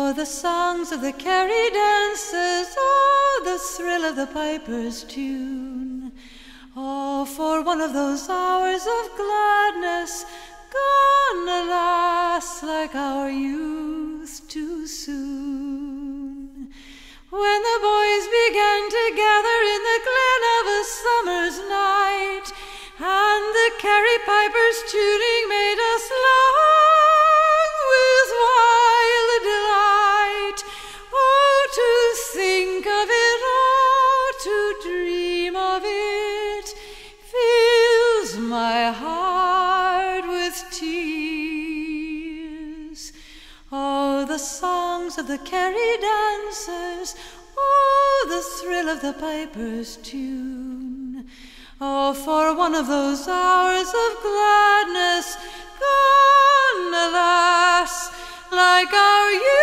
Oh, the songs of the Kerry Dancers, oh, the thrill of the piper's tune. Oh, for one of those hours of gladness, gone, alas, like our youth too soon. When the boys began to gather in the glen of a summer's night, and the Kerry piper's tuning made us long with wild delight. Oh, to think of it, oh, to dream of it, fills my heart with tears. Oh, the songs of the Kerry Dancers, oh, the thrill of the piper's tune. Oh, for one of those hours of gladness, gone, alas, like our youth.